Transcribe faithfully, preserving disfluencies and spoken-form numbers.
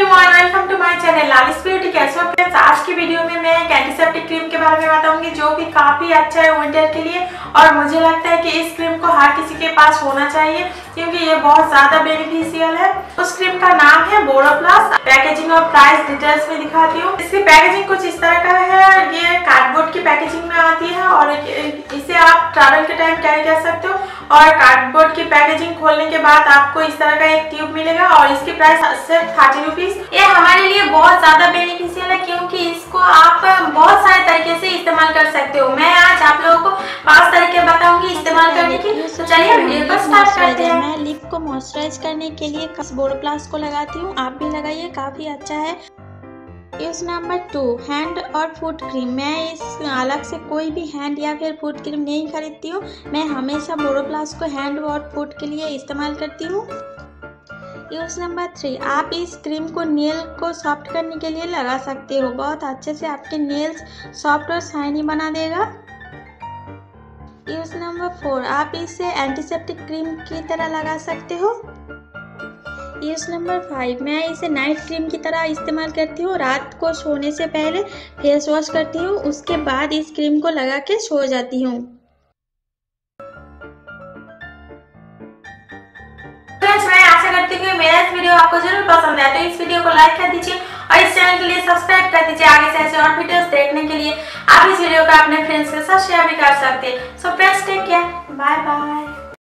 Everyone, welcome to my channel Lalis beauty. कैसे हो friends? आज की वीडियो में मैं एक एंटीसेप्टिक क्रीम के बारे में बताऊंगी जो कि काफी अच्छा है विंटर के लिए। और मुझे लगता है कि इस क्रीम को हर किसी के पास होना चाहिए क्योंकि ये बहुत ज्यादा बेनिफिशियल है। उस क्रीम का नाम है बोरोप्लस। पैकेजिंग और प्राइस डिटेल्स में दिखाती हूँ। इसकी पैकेजिंग कुछ इस तरह का है। ये कार्डबोर्ड की पैकेजिंग में आती है और इसे आप ट्रैवल के टाइम कैरी कर सकते हो। और कार्डबोर्ड की पैकेजिंग खोलने के बाद आपको इस तरह का एक ट्यूब मिलेगा और इसकी प्राइस सिर्फ थर्टी रुपीज। ये हमारे लिए बहुत ज्यादा बेनिफिशियल है क्योंकि इसको आप बहुत सारे तरीके से इस्तेमाल कर सकते हो। मैं आज आप लोगों को पांच तरीके बताऊंगी इस्तेमाल करने की। तो चलिए वीडियो को स्टार्ट करते हैं। मैं लिप को मॉइस्चराइज करने के लिए बोरोप्लस को लगाती हूँ। आप भी लगाइए, काफी अच्छा है। यूज नंबर टू, हैंड और फुट क्रीम। मैं इस अलग से कोई भी हैंड या फिर फुट क्रीम नहीं खरीदती हूँ। मैं हमेशा बोरोप्लस को हैंड और फुट के लिए इस्तेमाल करती हूँ। यूज नंबर थ्री, आप इस क्रीम को नेल को सॉफ्ट करने के लिए लगा सकते हो। बहुत अच्छे से आपके नेल्स सॉफ्ट और शाइनी बना देगा। यूज नंबर फोर, आप इसे एंटीसेप्टिक क्रीम की तरह लगा सकते हो। यूज नंबर फाइव, मैं इसे नाइट क्रीम की तरह इस्तेमाल करती हूँ। रात को सोने से पहले फेस वॉश करती हूँ, उसके बाद इस क्रीम को लगा के सो जाती हूँ। फ्रेंड्स, मैं आशा करती हूँ कि मेरा इस वीडियो आपको जरूर पसंद आया। तो इस वीडियो को लाइक कर दीजिए और इस चैनल के लिए सब्सक्राइब कर दीजिए। आगे से ऐसे और वीडियोस देखने के लिए आप इस वीडियो को अपने फ्रेंड्स के साथ शेयर भी कर सकते हैं। So friends, take care, bye bye.